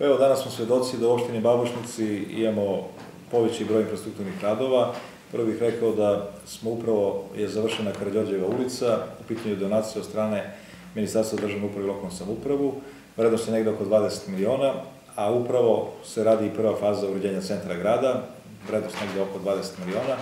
Pa evo, danas smo svedoci da u opštini Babušnici imamo poveći broj infrastrukturnih radova. Prvo bih rekao da je završena Karađorđeva ulica, u pitanju donacije od strane Ministarstva državne uprave i lokalnu samoupravu. Vrednost je negde oko 20 miliona, a upravo se radi i prva faza uređenja centra grada, vrednost negde oko 20 miliona.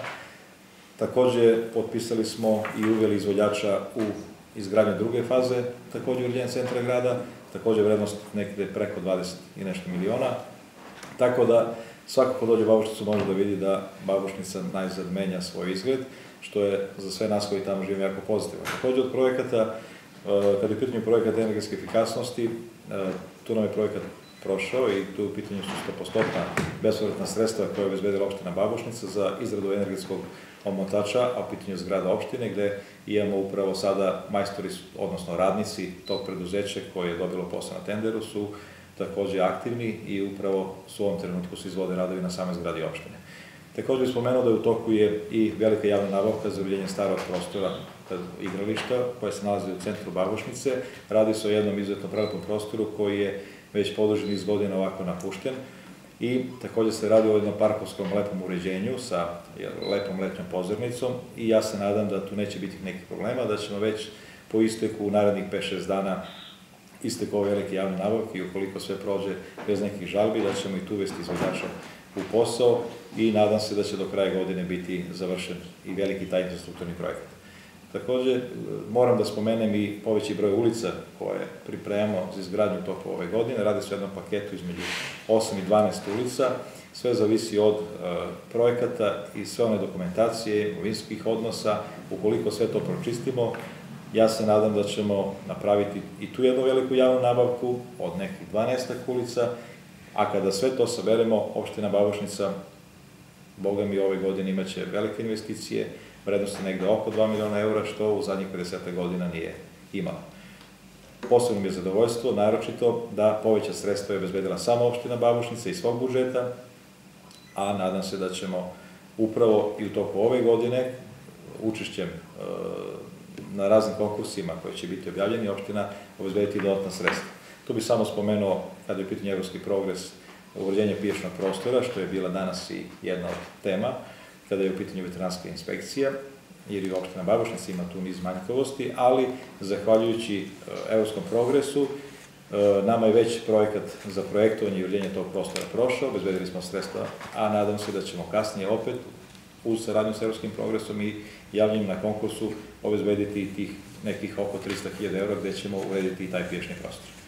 Takođe, potpisali smo i uveli izvođača u izgradnju druge faze, takođe uređenja centra grada, takođe vrednost nekde preko 20 i nešto miliona. Tako da, svako ko dođe u Babušnicu može da vidi da Babušnica najzad menja svoj izgled, što je za sve nas koji tamo živimo jako pozitivno. Takođe od projekata, kada je u pitanju projekat energetske efikasnosti, tu nam je projekat prošao i tu u pitanju su 100% bespovratna sredstva koje je obezbedila opština Babušnica za izradu energetskog omotača, a u pitanju zgrada opštine, gde imamo upravo sada majstori, odnosno radnici tog preduzeća koje je dobilo posao na tenderu, su takođe aktivni i upravo u ovom trenutku se izvode radovi na samoj zgradi opštine. Takođe bih spomenuo da je u toku i velika javna nabavka za uređenje starog prostora igrališta koje se nalazi u centru Babušnice. Radi se o jednom izuzetno prelepom prostoru koji je već poduži niz godina ovako napušten i takođe se radi o jednom parkovskom lepom uređenju sa lepom letnjom pozornicom i ja se nadam da tu neće biti nekih problema, da ćemo već po isteku u narednih 5-6 dana isteku ove velike javne nabavke i ukoliko sve prođe bez nekih žalbi, da ćemo i tu uvesti izvođača u posao i nadam se da će do kraja godine biti završen i veliki taj infrastrukturni projekat. Takođe, moram da spomenem i poveći broj ulica koje pripremamo za izgradnju toku ove godine. Radi se o jednom paketu između 8 i 12 ulica. Sve zavisi od projekata i sve one dokumentacije, imovinskih odnosa. Ukoliko sve to pročistimo, ja se nadam da ćemo napraviti i tu jednu veliku javnu nabavku od nekih 12 ulica, a kada sve to saberemo, opština Babušnica, boga mi, ove godine imaće velike investicije, vrednosti negde oko 2 miliona eura, što u zadnjih 50 godina nije imala. Posebno mi je zadovoljstvo, naročito, da poveća sredstva je obezbedila sama opština Babušnica iz svog budžeta, a nadam se da ćemo upravo i u toku ove godine učešćem na raznim konkursima koji će biti objavljeni, opština obezbediti dodatna sredstva. Tu bih samo spomenuo, kada je u pitanju evropski progres, uređenje pijačnog prostora, što je bila danas i jedna od tema, kada je u pitanju veterinarska inspekcija, jer i opština Babušnica ima tu niz manjkavosti, ali zahvaljujući evropskom progresu, nama je već projekat za projektovanje i uređenje tog prostora prošao, obezbedili smo sredstva, a nadam se da ćemo kasnije opet, uz saradnju sa evropskim progresom i javljanjem na konkursu, obezbediti tih nekih oko 300.000 eura gde ćemo urediti i taj pijačni prostor.